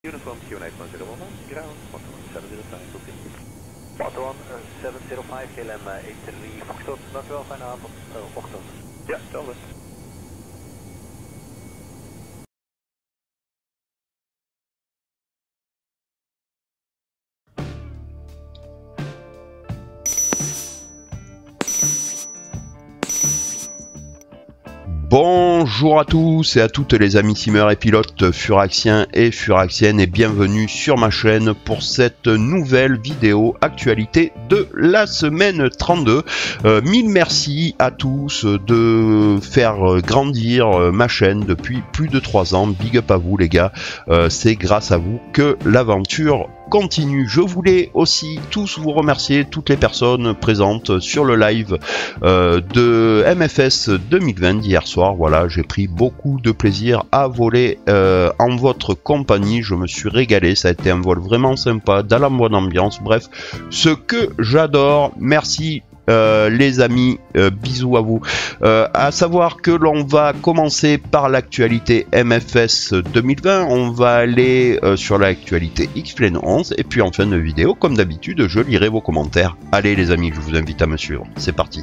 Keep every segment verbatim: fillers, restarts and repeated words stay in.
Uniform Q nine one zero one one, ground, Foxtrot seven zero five, oké. Foxtrot seven zero five, K L M eight three, Foxtrot, dank u wel, fijne avond, uh, ochtend. Ja, hetzelfde. Bonjour à tous et à toutes les amis simmers et pilotes furaxiens et furaxiennes et bienvenue sur ma chaîne pour cette nouvelle vidéo actualité de la semaine trente-deux. Euh, mille merci à tous de faire grandir ma chaîne depuis plus de trois ans. Big up à vous les gars, euh, c'est grâce à vous que l'aventure continue. Je voulais aussi tous vous remercier, toutes les personnes présentes sur le live euh, de M F S deux mille vingt d'hier soir. Voilà, j'ai pris beaucoup de plaisir à voler euh, en votre compagnie. Je me suis régalé, ça a été un vol vraiment sympa, dans la bonne ambiance. Bref, ce que j'adore. Merci. Euh, les amis, euh, bisous à vous. Euh, à savoir que l'on va commencer par l'actualité M F S deux mille vingt, on va aller euh, sur l'actualité X-Plane onze et puis en fin de vidéo, comme d'habitude, je lirai vos commentaires. Allez les amis, je vous invite à me suivre, c'est parti.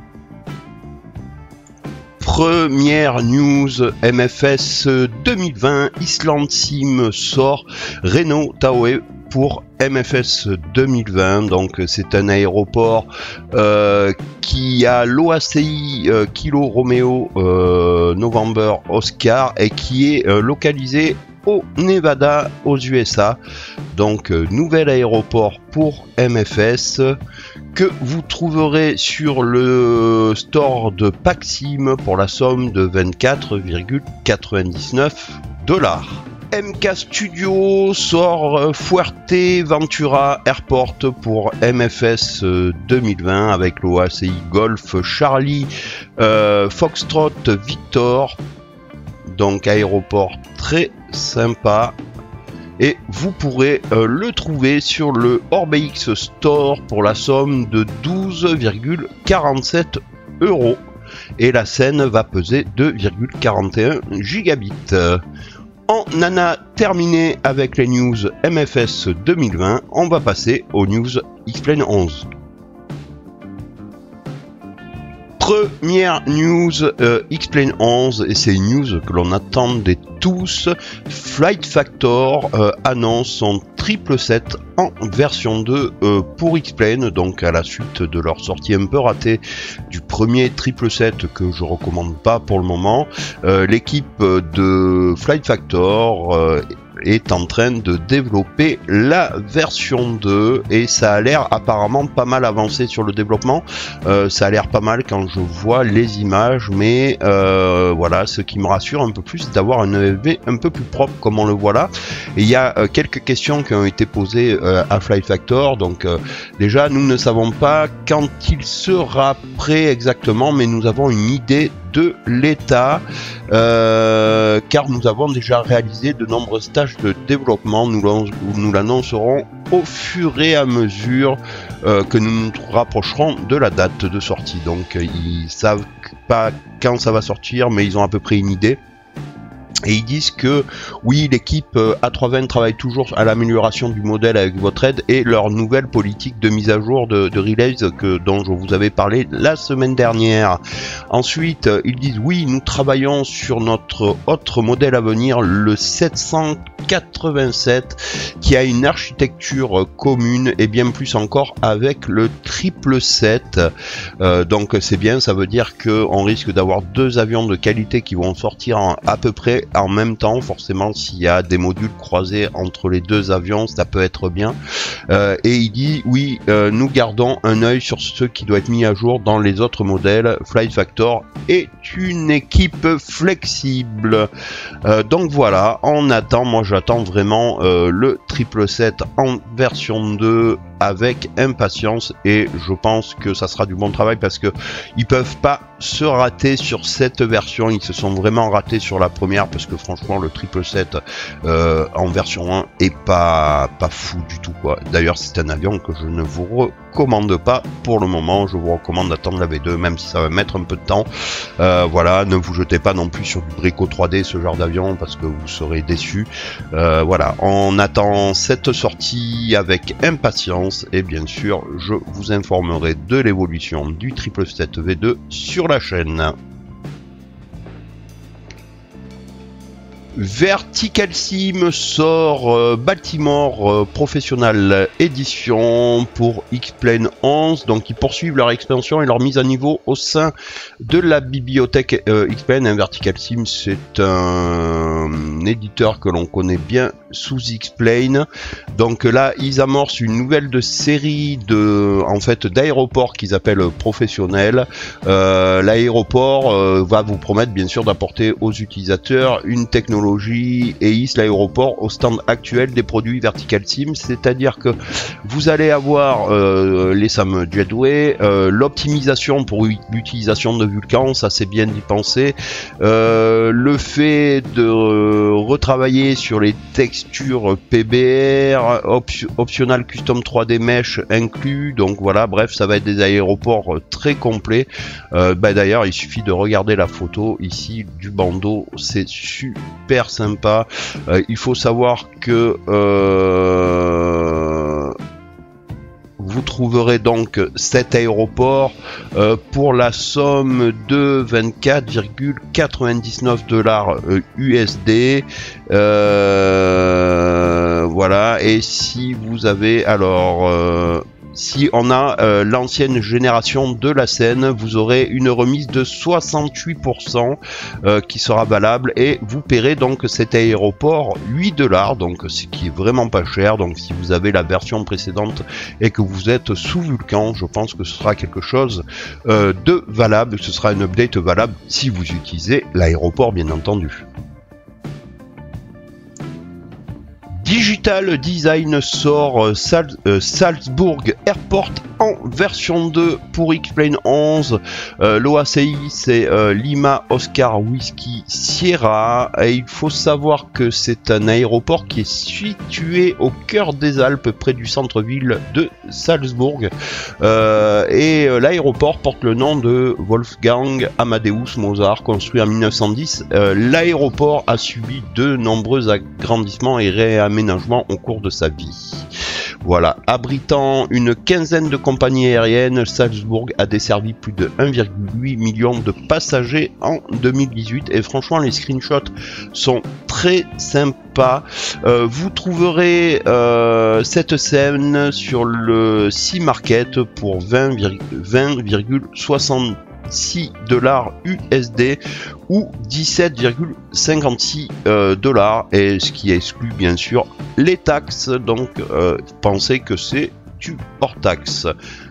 Première news M F S deux mille vingt, Island Sim sort Renault Tahoe pour M F S deux mille vingt. Donc c'est un aéroport euh, qui a l'O A C I euh, Kilo Romeo euh, November Oscar et qui est euh, localisé au Nevada aux U S A. Donc euh, nouvel aéroport pour M F S que vous trouverez sur le store de Paxim pour la somme de vingt-quatre virgule quatre-vingt-dix-neuf dollars. M K Studio sort Fuerteventura Airport pour M F S deux mille vingt avec l'O A C I Golf Charlie euh, Foxtrot Victor. Donc aéroport très sympa. Et vous pourrez euh, le trouver sur le Orbex Store pour la somme de douze virgule quarante-sept euros. Et la scène va peser deux virgule quarante et un gigabits. On en a terminé avec les news M F S deux mille vingt. On va passer aux news X-Plane onze. Première news euh, X-Plane onze, et c'est une news que l'on attendait tous. Flight Factor euh, annonce son triple sept en version deux euh, pour X-Plane, donc à la suite de leur sortie un peu ratée du premier triple sept que je recommande pas pour le moment. Euh, l'équipe de Flight Factor euh, est en train de développer la version deux et ça a l'air apparemment pas mal avancé sur le développement. Euh, ça a l'air pas mal quand je vois les images, mais euh, voilà, ce qui me rassure un peu plus, c'est d'avoir un E F V un peu plus propre comme on le voit là. Et il y a euh, quelques questions qui ont été posées euh, à Flight Factor. Donc euh, déjà, nous ne savons pas quand il sera prêt exactement, mais nous avons une idée de l'état, euh, car nous avons déjà réalisé de nombreuses tâches de développement. Nous, nous l'annoncerons au fur et à mesure euh, que nous nous rapprocherons de la date de sortie. Donc ils savent pas quand ça va sortir, mais ils ont à peu près une idée. Et ils disent que oui, l'équipe A trois vingt travaille toujours à l'amélioration du modèle avec votre aide et leur nouvelle politique de mise à jour de, de release que, dont je vous avais parlé la semaine dernière. Ensuite, ils disent oui, nous travaillons sur notre autre modèle à venir, le sept cent quatre-vingt-sept, qui a une architecture commune et bien plus encore avec le triple sept. Euh, donc c'est bien, ça veut dire qu'on risque d'avoir deux avions de qualité qui vont sortir en, à peu près en même temps. Forcément, s'il y a des modules croisés entre les deux avions, ça peut être bien. Euh, et il dit oui, euh, nous gardons un œil sur ce qui doit être mis à jour dans les autres modèles. Flight Factor est une équipe flexible. Euh, donc voilà, on attend, moi j'attends vraiment euh, le triple sept en version deux avec impatience, et je pense que ça sera du bon travail parce que ils peuvent pas se rater sur cette version. Ils se sont vraiment ratés sur la première parce que franchement le triple sept euh, en version un est pas pas fou du tout quoi. D'ailleurs c'est un avion que je ne vous recommande pas pour le moment. Je vous recommande d'attendre la V deux, même si ça va mettre un peu de temps. Euh, Euh, voilà, ne vous jetez pas non plus sur du Brico trois D, ce genre d'avion, parce que vous serez déçus. Euh, voilà, on attend cette sortie avec impatience et bien sûr, je vous informerai de l'évolution du triple sept V deux sur la chaîne. Vertical Sim sort euh, Baltimore euh, Professional Edition pour X-Plane onze, donc ils poursuivent leur expansion et leur mise à niveau au sein de la bibliothèque euh, X-Plane. Un Vertical Sim, c'est un, un éditeur que l'on connaît bien sous X-Plane. Donc là, ils amorcent une nouvelle de série de, en fait, d'aéroports qu'ils appellent professionnels. Euh, L'aéroport euh, va vous promettre bien sûr d'apporter aux utilisateurs une technologie et hisse l'aéroport au stand actuel des produits Vertical Sim, c'est-à-dire que vous allez avoir euh, les SAM Jetway, euh, l'optimisation pour l'utilisation de Vulcan, ça c'est bien d'y penser, euh, le fait de euh, retravailler sur les textures P B R, op optional custom trois D mesh inclus, donc voilà, bref, ça va être des aéroports très complets. Euh, bah, d'ailleurs, il suffit de regarder la photo ici du bandeau, c'est super sympa. Euh, il faut savoir que euh, vous trouverez donc cet aéroport euh, pour la somme de vingt-quatre virgule quatre-vingt-dix-neuf dollars euh, U S D. Euh, voilà, et si vous avez alors euh, si on a euh, l'ancienne génération de la scène, vous aurez une remise de soixante-huit pour cent euh, qui sera valable et vous paierez donc cet aéroport huit dollars, donc ce qui est vraiment pas cher. Donc si vous avez la version précédente et que vous êtes sous Vulcan, je pense que ce sera quelque chose euh, de valable, ce sera une update valable si vous utilisez l'aéroport bien entendu. Digital Design sort euh, Sal euh, Salzburg Airport en version deux pour X-Plane onze. Euh, L'O A C I c'est euh, Lima Oscar Whiskey Sierra et il faut savoir que c'est un aéroport qui est situé au cœur des Alpes près du centre-ville de Salzbourg euh, et euh, l'aéroport porte le nom de Wolfgang Amadeus Mozart, construit en mille neuf cent dix. Euh, l'aéroport a subi de nombreux agrandissements et réaménagements au cours de sa vie. Voilà, abritant une quinzaine de compagnies aériennes, Salzbourg a desservi plus de un virgule huit million de passagers en deux mille dix-huit et franchement les screenshots sont très sympas. Euh, vous trouverez euh, cette scène sur le Sea Market pour vingt virgule soixante-six dollars U S D ou dix-sept virgule cinquante-six dollars, et ce qui exclut bien sûr les taxes, donc euh, pensez que c'est du hors taxe.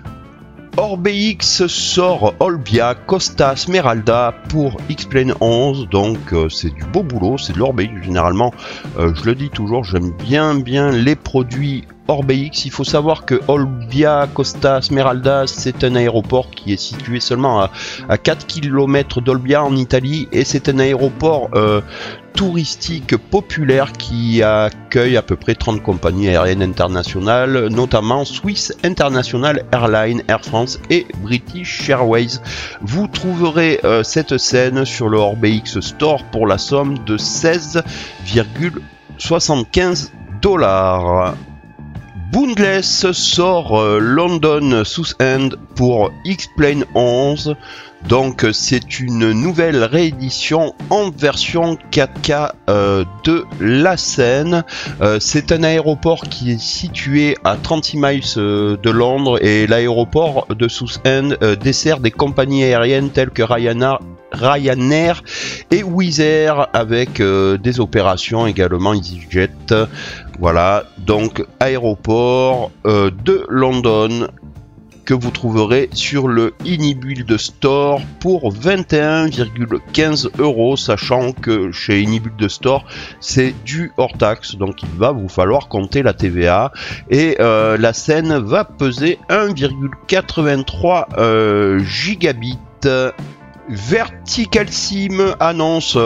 Orbx sort Olbia Costa Smeralda pour X-Plane onze, donc euh, c'est du beau boulot, c'est de l'Orbx généralement, euh, je le dis toujours, j'aime bien bien les produits Orbx. Il faut savoir que Olbia Costa Smeralda c'est un aéroport qui est situé seulement à, à quatre kilomètres d'Olbia en Italie et c'est un aéroport euh, touristique populaire qui accueille à peu près trente compagnies aériennes internationales, notamment Swiss International Airlines, Air France et British Airways. Vous trouverez euh, cette scène sur le Orbx Store pour la somme de seize virgule soixante-quinze dollars. Boundless sort euh, London Southend pour X-Plane onze. Donc c'est une nouvelle réédition en version quatre K euh, de la scène. Euh, c'est un aéroport qui est situé à trente-six miles euh, de Londres et l'aéroport de Southend euh, dessert des compagnies aériennes telles que Ryanair, Ryanair et Wizz Air avec euh, des opérations également EasyJet. Voilà, donc aéroport euh, de London que vous trouverez sur le Inibuild Store pour vingt et un virgule quinze euros, sachant que chez Inibuild Store c'est du hors taxe, donc il va vous falloir compter la T V A et euh, la scène va peser un virgule quatre-vingt-trois euh, gigabits. Vertical Sim annonce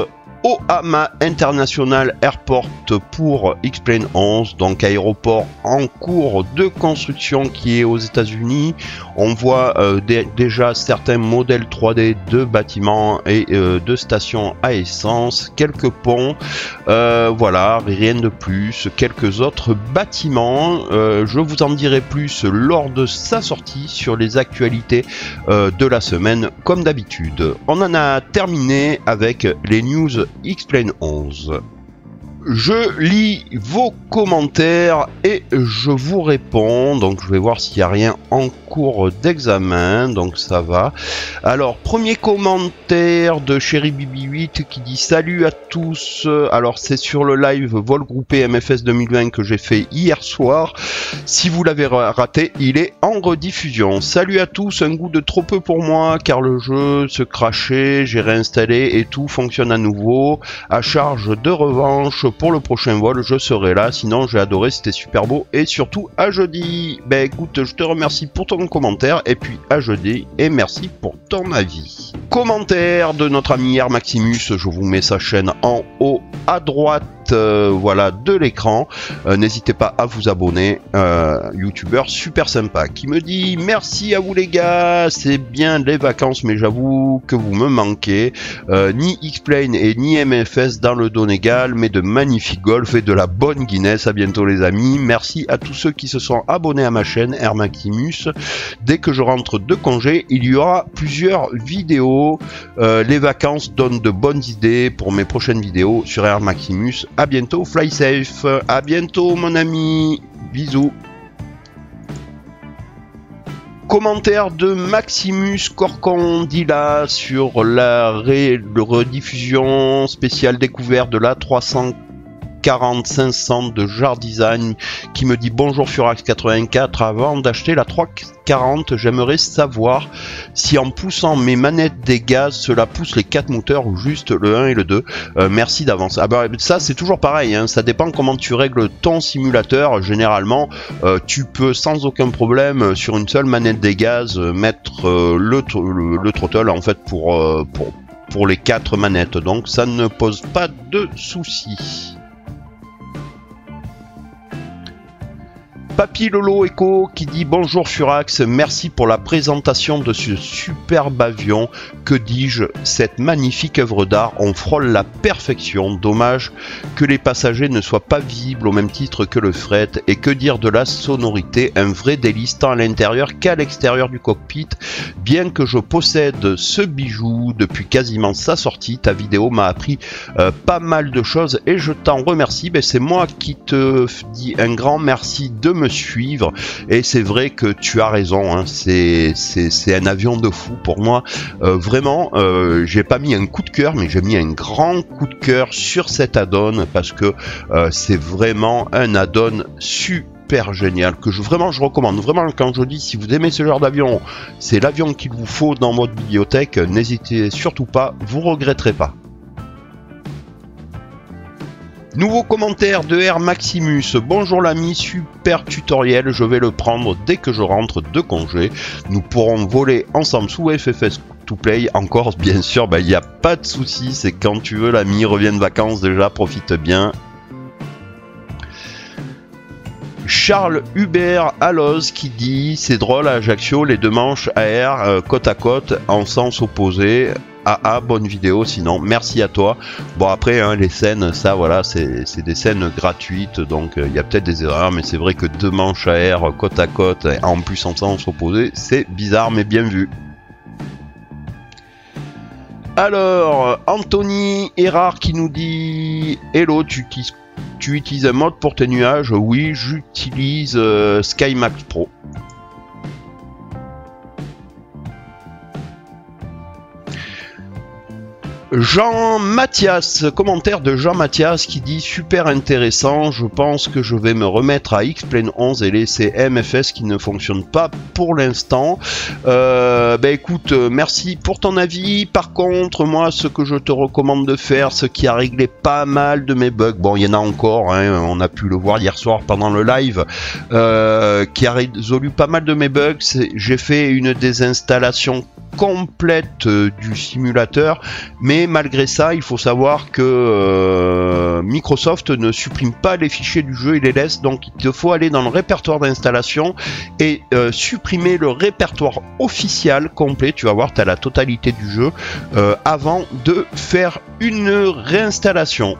Ohama International Airport pour X-Plane onze, donc aéroport en cours de construction qui est aux États-Unis. On voit euh, déjà certains modèles trois D de bâtiments et euh, de stations à essence, quelques ponts, euh, voilà, rien de plus, quelques autres bâtiments. Euh, je vous en dirai plus lors de sa sortie sur les actualités euh, de la semaine, comme d'habitude. On en a terminé avec les news X-Plane onze. Je lis vos commentaires et je vous réponds. Donc je vais voir s'il n'y a rien en cours d'examen. Donc ça va. Alors premier commentaire de Chéri Bibi huit qui dit salut à tous. Alors c'est sur le live vol groupé M F S deux mille vingt que j'ai fait hier soir. Si vous l'avez raté, il est en rediffusion. Salut à tous, un goût de trop peu pour moi car le jeu se crachait, j'ai réinstallé et tout fonctionne à nouveau. À charge de revanche. Pour le prochain vol, je serai là. Sinon, j'ai adoré, c'était super beau. Et surtout, à jeudi. Ben écoute, je te remercie pour ton commentaire. Et puis, à jeudi. Et merci pour ton avis. Commentaire de notre ami Air Maximus. Je vous mets sa chaîne en haut à droite. Euh, voilà, de l'écran. Euh, N'hésitez pas à vous abonner. Euh, Youtubeur super sympa qui me dit merci à vous les gars. C'est bien les vacances, mais j'avoue que vous me manquez. Euh, ni X-Plane et ni M F S dans le Donegal, mais de magnifiques golf et de la bonne Guinness. À bientôt les amis. Merci à tous ceux qui se sont abonnés à ma chaîne Air Maximus. Dès que je rentre de congé, il y aura plusieurs vidéos. Euh, les vacances donnent de bonnes idées pour mes prochaines vidéos sur Air Maximus. À bientôt, fly safe. À bientôt, mon ami. Bisous. Commentaire de Maximus Corcondila sur la ré rediffusion spéciale découverte de la trois cent quarante cinq cents de Jar Design qui me dit bonjour Furax quatre-vingt-quatre, avant d'acheter la trois cent quarante j'aimerais savoir si en poussant mes manettes des gaz cela pousse les quatre moteurs ou juste le un et le deux. Euh, merci d'avance. Ah bah, ça c'est toujours pareil, hein, ça dépend comment tu règles ton simulateur. Généralement euh, tu peux sans aucun problème sur une seule manette des gaz mettre euh, le, le, le throttle en fait pour, euh, pour, pour les quatre manettes, donc ça ne pose pas de soucis. Papy Lolo Echo qui dit bonjour Furax, merci pour la présentation de ce superbe avion. Que dis-je, cette magnifique œuvre d'art, on frôle la perfection. Dommage que les passagers ne soient pas visibles au même titre que le fret. Et que dire de la sonorité, un vrai délice tant à l'intérieur qu'à l'extérieur du cockpit. Bien que je possède ce bijou depuis quasiment sa sortie, ta vidéo m'a appris euh, pas mal de choses et je t'en remercie. Ben, c'est moi qui te dis un grand merci de me suivre et c'est vrai que tu as raison, hein, c'est un avion de fou pour moi. Euh, vraiment, euh, j'ai pas mis un coup de cœur, mais j'ai mis un grand coup de cœur sur cet add-on parce que euh, c'est vraiment un add-on super génial que je vraiment je recommande. Vraiment, quand je dis si vous aimez ce genre d'avion, c'est l'avion qu'il vous faut dans votre bibliothèque, n'hésitez surtout pas, vous regretterez pas. Nouveau commentaire de Air Maximus. Bonjour l'ami, super tutoriel, je vais le prendre dès que je rentre de congé. Nous pourrons voler ensemble sous F F S to Play en Corse, bien sûr, il n'y a pas de souci, c'est quand tu veux l'ami, reviens de vacances déjà, profite bien. Charles Hubert Alloz qui dit c'est drôle à Ajaccio, les deux manches A R euh, côte à côte en sens opposé. Ah ah, bonne vidéo sinon, merci à toi. Bon après hein, les scènes, ça voilà, c'est des scènes gratuites, donc il euh, y a peut-être des erreurs, mais c'est vrai que deux manches à air côte à côte, en plus en sens opposé, c'est bizarre mais bien vu. Alors, Anthony Erard qui nous dit hello, tu utilises, tu utilises un mode pour tes nuages? Oui, j'utilise euh, SkyMax Pro. Jean Mathias, commentaire de Jean Mathias qui dit super intéressant, je pense que je vais me remettre à X-Plane onze et laisser M F S qui ne fonctionne pas pour l'instant. Euh, bah écoute, merci pour ton avis. Par contre, moi ce que je te recommande de faire, ce qui a réglé pas mal de mes bugs, bon il y en a encore, hein, on a pu le voir hier soir pendant le live, euh, qui a résolu pas mal de mes bugs, j'ai fait une désinstallation complète euh, du simulateur, mais malgré ça, il faut savoir que euh, Microsoft ne supprime pas les fichiers du jeu, il les laisse, donc il te faut aller dans le répertoire d'installation et euh, supprimer le répertoire officiel complet. Tu vas voir, tu as la totalité du jeu euh, avant de faire une réinstallation.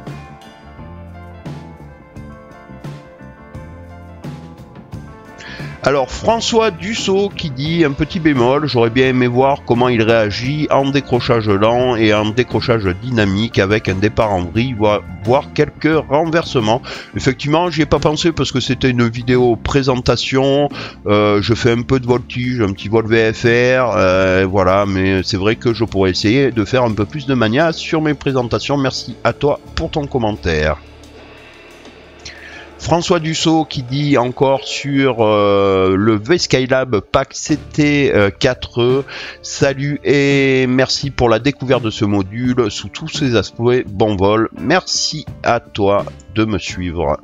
Alors François Dussault qui dit un petit bémol, j'aurais bien aimé voir comment il réagit en décrochage lent et en décrochage dynamique avec un départ en vrille, voire, voire quelques renversements. Effectivement, j'y ai pas pensé parce que c'était une vidéo présentation, euh, je fais un peu de voltige, un petit vol V F R, euh, voilà, mais c'est vrai que je pourrais essayer de faire un peu plus de mania sur mes présentations. Merci à toi pour ton commentaire. François Dussault qui dit encore sur euh, le V-Skylab Pack C T quatre E, salut et merci pour la découverte de ce module sous tous ses aspects, bon vol, merci à toi de me suivre.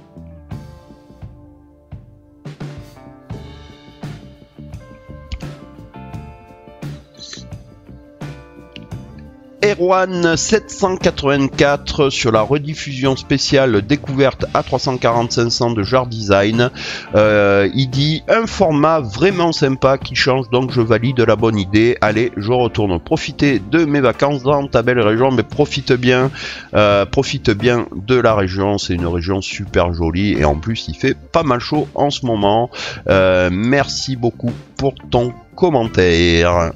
Erwan sept cent quatre-vingt-quatre sur la rediffusion spéciale découverte A trois cent quarante cinq cents de Jar Design. Euh, il dit un format vraiment sympa qui change, donc je valide la bonne idée. Allez, je retourne profiter de mes vacances dans ta belle région, mais profite bien, euh, profite bien de la région. C'est une région super jolie et en plus il fait pas mal chaud en ce moment. Euh, merci beaucoup pour ton commentaire.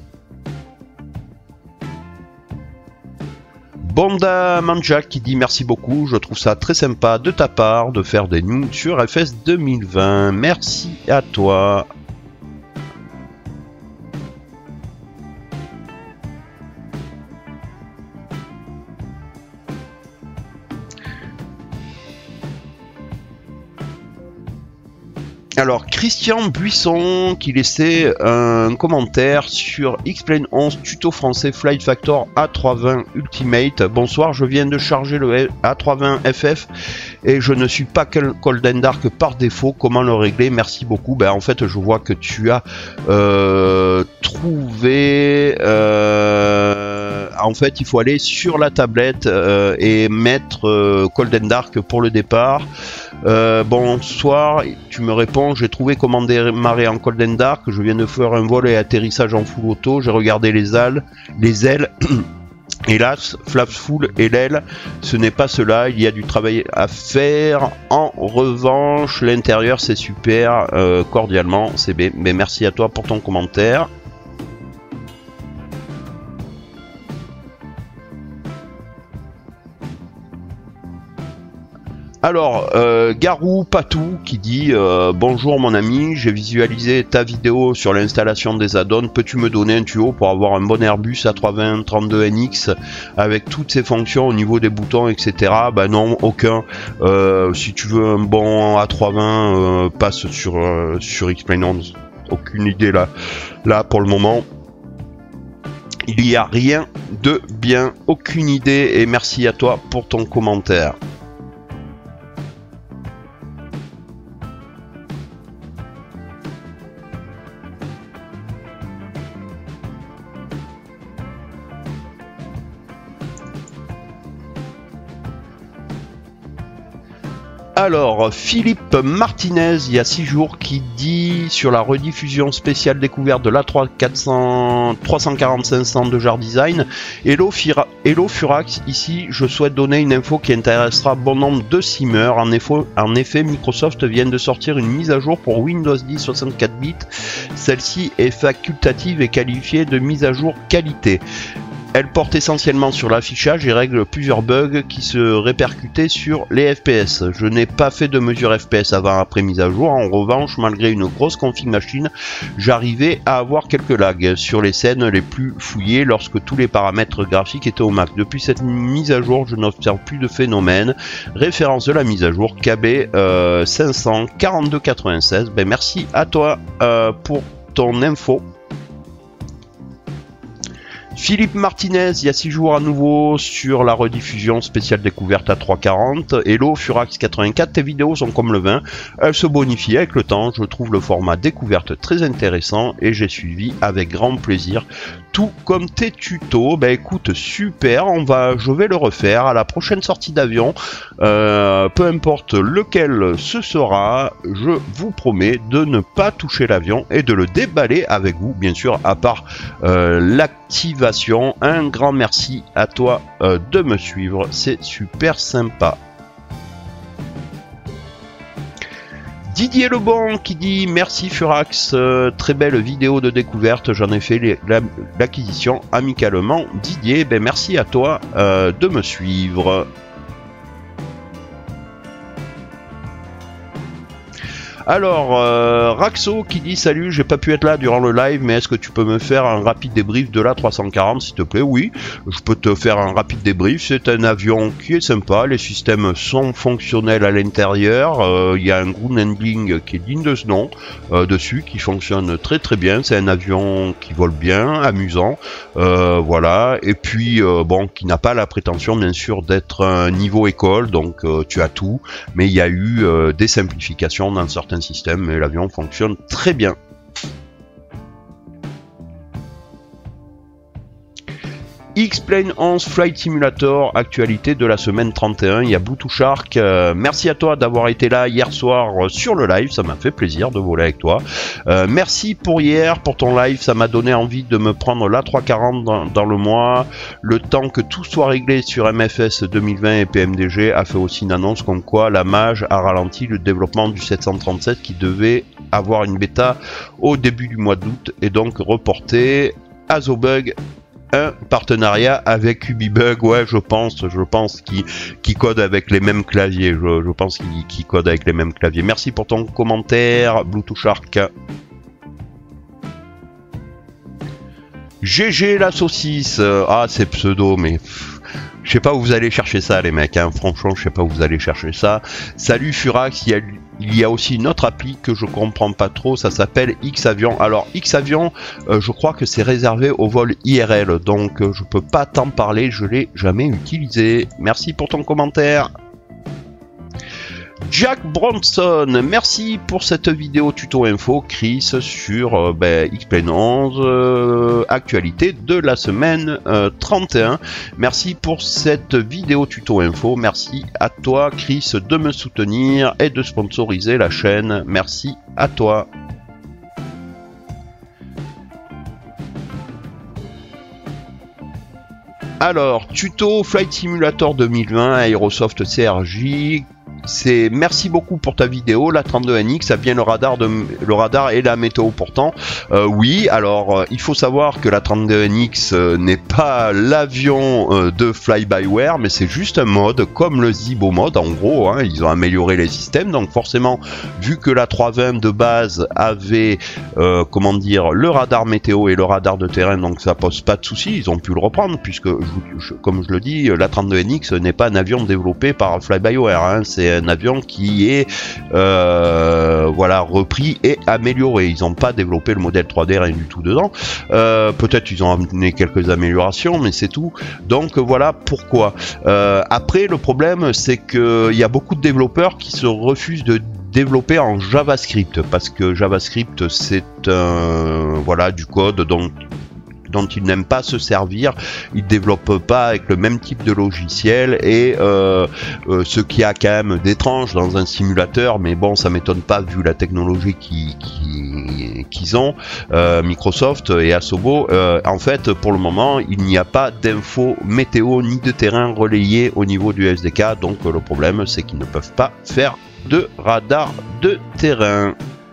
Bonda Manja qui dit merci beaucoup, je trouve ça très sympa de ta part de faire des news sur F S deux mille vingt, merci à toi. Alors Christian Buisson qui laissait un commentaire sur X-Plane onze tuto français Flight Factor A trois cent vingt Ultimate. Bonsoir, je viens de charger le A trois cent vingt F F et je ne suis pas Golden Dark par défaut. Comment le régler? Merci beaucoup. Ben en fait je vois que tu as euh, trouvé euh, en fait il faut aller sur la tablette euh, et mettre euh, Golden Dark pour le départ. Euh, bonsoir, tu me réponds, j'ai trouvé comment démarrer en Golden Dark, je viens de faire un vol et atterrissage en full auto, j'ai regardé les ailes, les ailes, hélas, flaps full et l'aile, ce n'est pas cela, il y a du travail à faire, en revanche, l'intérieur c'est super, euh, cordialement, C B, mais merci à toi pour ton commentaire. Alors, euh, Garou Patou qui dit euh, bonjour mon ami, j'ai visualisé ta vidéo sur l'installation des add-ons, peux-tu me donner un tuyau pour avoir un bon Airbus A trois cent vingt trente-deux N X avec toutes ses fonctions au niveau des boutons, et cetera. Ben non, aucun. Euh, si tu veux un bon A trois cent vingt, euh, passe sur, euh, sur X-Plane onze. Aucune idée là, là pour le moment. Il n'y a rien de bien, aucune idée et merci à toi pour ton commentaire. Alors, Philippe Martinez, il y a six jours, qui dit sur la rediffusion spéciale découverte de l'A trois cent quarante-cinq cents de Jar Design, Hello, Fira, Hello Furax, ici je souhaite donner une info qui intéressera bon nombre de simmers. En effet, en effet, Microsoft vient de sortir une mise à jour pour Windows dix soixante-quatre bits. Celle-ci est facultative et qualifiée de mise à jour qualité. Elle porte essentiellement sur l'affichage et règle plusieurs bugs qui se répercutaient sur les F P S. Je n'ai pas fait de mesure F P S avant après mise à jour. En revanche, malgré une grosse config machine, j'arrivais à avoir quelques lags sur les scènes les plus fouillées lorsque tous les paramètres graphiques étaient au max. Depuis cette mise à jour, je n'observe plus de phénomène. Référence de la mise à jour K B euh, cinq cent quarante-deux quatre-vingt-seize. Ben, merci à toi euh, pour ton info. Philippe Martinez, il y a six jours à nouveau sur la rediffusion spéciale découverte à trois quarante. Hello Furax quatre-vingt-quatre, tes vidéos sont comme le vin, elles se bonifient avec le temps. Je trouve le format découverte très intéressant et j'ai suivi avec grand plaisir, tout comme tes tutos. Ben écoute, super, on va, je vais le refaire à la prochaine sortie d'avion, euh, peu importe lequel ce sera. Je vous promets de ne pas toucher l'avion et de le déballer avec vous, bien sûr, à part euh, l'activation. Un grand merci à toi euh, de me suivre, c'est super sympa. Didier Lebon qui dit merci Furax, euh, très belle vidéo de découverte, j'en ai fait l'acquisition amicalement. Didier, ben merci à toi euh, de me suivre. Alors, euh, Raxo qui dit salut, j'ai pas pu être là durant le live, mais est-ce que tu peux me faire un rapide débrief de l'A trois cent quarante s'il te plaît? Oui, je peux te faire un rapide débrief. C'est un avion qui est sympa, les systèmes sont fonctionnels à l'intérieur, euh, il y a un ground handling qui est digne de ce nom euh, dessus, qui fonctionne très très bien. C'est un avion qui vole bien, amusant, euh, voilà, et puis euh, bon, qui n'a pas la prétention bien sûr d'être un niveau école, donc euh, tu as tout, mais il y a eu euh, des simplifications dans certains système, mais l'avion fonctionne très bien. X-Plane onze Flight Simulator, actualité de la semaine trente et un, il y a Bluetooth Shark, euh, merci à toi d'avoir été là hier soir euh, sur le live, ça m'a fait plaisir de voler avec toi. Euh, merci pour hier, pour ton live, ça m'a donné envie de me prendre l'A trois quarante dans, dans le mois, le temps que tout soit réglé sur M F S deux mille vingt et P M D G a fait aussi une annonce comme quoi la Mage a ralenti le développement du sept cent trente-sept qui devait avoir une bêta au début du mois d'août et donc reporté. Azobug, un partenariat avec Ubibug, ouais, je pense, je pense qu'ils qui codent avec les mêmes claviers, je, je pense qu'ils qui codent avec les mêmes claviers. Merci pour ton commentaire, Bluetooth Shark. G G la saucisse, ah c'est pseudo, mais je sais pas où vous allez chercher ça les mecs, hein. Franchement je sais pas où vous allez chercher ça. Salut Furax, il y a Il y a aussi une autre appli que je comprends pas trop, ça s'appelle X-Avion. Alors X-Avion, euh, je crois que c'est réservé au vol I R L, donc euh, je peux pas t'en parler, je l'ai jamais utilisé. Merci pour ton commentaire. Jack Bronson, merci pour cette vidéo tuto info Chris sur euh, ben, X-Plane onze, euh, actualité de la semaine euh, trente et un. Merci pour cette vidéo tuto info, merci à toi Chris de me soutenir et de sponsoriser la chaîne, merci à toi. Alors, tuto Flight Simulator deux mille vingt, Aerosoft C R J. C'est merci beaucoup pour ta vidéo, la trente-deux N X, ça vient le radar de le radar et la météo pourtant. Euh, oui, alors euh, il faut savoir que la trente-deux N X euh, n'est pas l'avion euh, de fly-by-wire, mais c'est juste un mode comme le Zibo mode en gros, hein, ils ont amélioré les systèmes, donc forcément vu que la trois cent vingt de base avait euh, comment dire le radar météo et le radar de terrain, donc ça pose pas de soucis, ils ont pu le reprendre puisque je, je, comme je le dis, la trente-deux N X n'est pas un avion développé par fly-by-wire, hein, c'est un avion qui est euh, voilà repris et amélioré. Ils n'ont pas développé le modèle trois D, rien du tout dedans. Euh, Peut-être ils ont amené quelques améliorations, mais c'est tout. Donc voilà pourquoi. Euh, après, le problème, c'est qu'il y a beaucoup de développeurs qui se refusent de développer en JavaScript parce que JavaScript c'est un voilà du code donc dont ils n'aiment pas se servir, ils développent pas avec le même type de logiciel et euh, euh, ce qui a quand même d'étrange dans un simulateur, mais bon ça m'étonne pas vu la technologie qu'ils qui, qu'ils ont, euh, Microsoft et Asobo, euh, en fait pour le moment il n'y a pas d'infos météo ni de terrain relayé au niveau du S D K, donc euh, le problème c'est qu'ils ne peuvent pas faire de radar de terrain.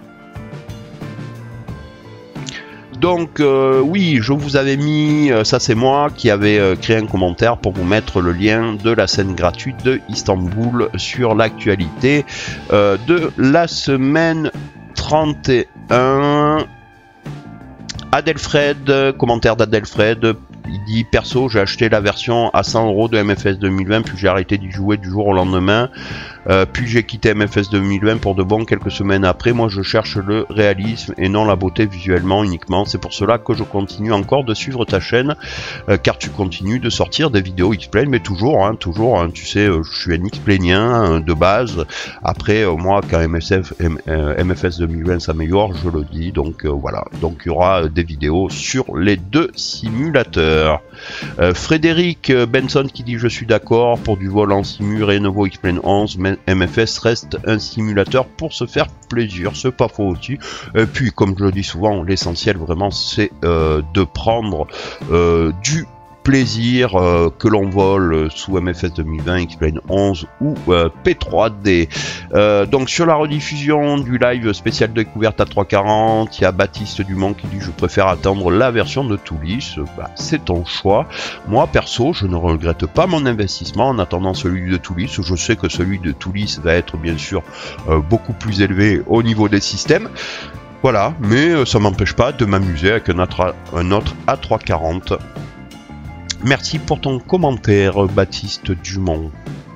Donc euh, oui, je vous avais mis, euh, ça c'est moi qui avais euh, créé un commentaire pour vous mettre le lien de la scène gratuite de Istanbul sur l'actualité euh, de la semaine trente et un. Adelfred, commentaire d'Adelfred, il dit perso, j'ai acheté la version à cent euros de M F S deux mille vingt, puis j'ai arrêté d'y jouer du jour au lendemain. Euh, puis j'ai quitté M F S deux mille vingt pour de bon quelques semaines après. Moi je cherche le réalisme et non la beauté visuellement uniquement. C'est pour cela que je continue encore de suivre ta chaîne, euh, car tu continues de sortir des vidéos X-Plane, mais toujours, hein, toujours, hein, tu sais, euh, je suis un X-Planien euh, de base. Après euh, moi quand M S F, M, euh, M F S deux mille vingt s'améliore, je le dis, donc euh, voilà. Donc il y aura euh, des vidéos sur les deux simulateurs. Euh, Frédéric Benson qui dit je suis d'accord pour du vol en simu, Renovo X-Plane onze, mais M F S reste un simulateur pour se faire plaisir, c'est pas faux aussi. Et puis comme je le dis souvent, l'essentiel vraiment c'est euh, de prendre euh, du plaisir, euh, que l'on vole sous M F S deux mille vingt, X-Plane onze ou euh, P trois D. Euh, donc sur la rediffusion du live spécial de découverte à trois quarante, il y a Baptiste Dumont qui dit je préfère attendre la version de Toulis. Bah, c'est ton choix. Moi perso, je ne regrette pas mon investissement en attendant celui de Toulis. Je sais que celui de Toulis va être bien sûr euh, beaucoup plus élevé au niveau des systèmes. Voilà, mais euh, ça m'empêche pas de m'amuser avec un autre, un autre A trois quarante. Merci pour ton commentaire, Baptiste Dumont.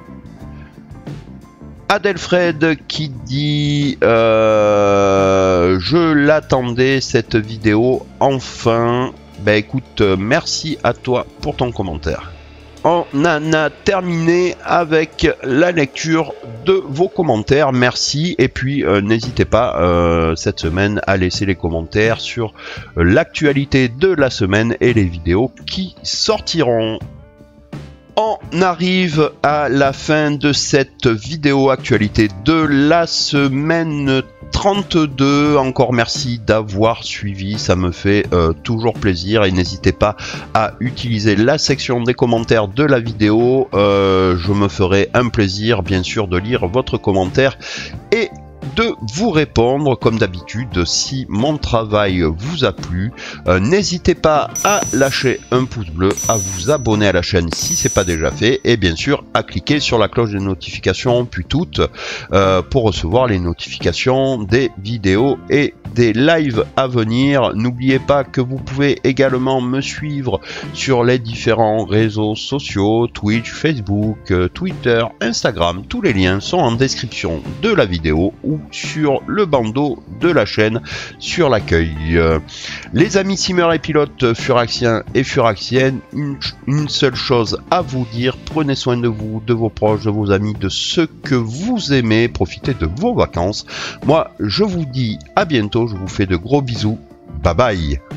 Adelfred qui dit euh, je l'attendais cette vidéo enfin. Ben écoute, merci à toi pour ton commentaire. On en a terminé avec la lecture de vos commentaires, merci, et puis euh, n'hésitez pas euh, cette semaine à laisser les commentaires sur euh, l'actualité de la semaine et les vidéos qui sortiront. On arrive à la fin de cette vidéo actualité de la semaine trente-deux. Encore merci d'avoir suivi, ça me fait euh, toujours plaisir et n'hésitez pas à utiliser la section des commentaires de la vidéo. Euh, je me ferai un plaisir bien sûr de lire votre commentaire et de vous répondre comme d'habitude si mon travail vous a plu. Euh, n'hésitez pas à lâcher un pouce bleu, à vous abonner à la chaîne si c'est pas déjà fait et bien sûr à cliquer sur la cloche de notification puis toutes euh, pour recevoir les notifications des vidéos et des lives à venir. N'oubliez pas que vous pouvez également me suivre sur les différents réseaux sociaux, Twitch, Facebook, Twitter, Instagram. Tous les liens sont en description de la vidéo ou sur le bandeau de la chaîne sur l'accueil. Les amis simmers et pilotes furaxiens et furaxiennes, une, une seule chose à vous dire, prenez soin de vous, de vos proches, de vos amis, de ceux que vous aimez, profitez de vos vacances. Moi je vous dis à bientôt, je vous fais de gros bisous, bye bye.